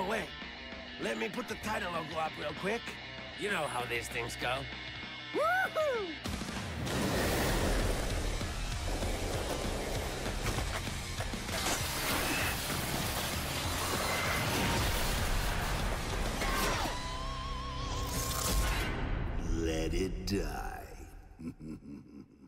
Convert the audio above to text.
wait. Let me put the title logo up real quick. You know how these things go. Woohoo! Let it die.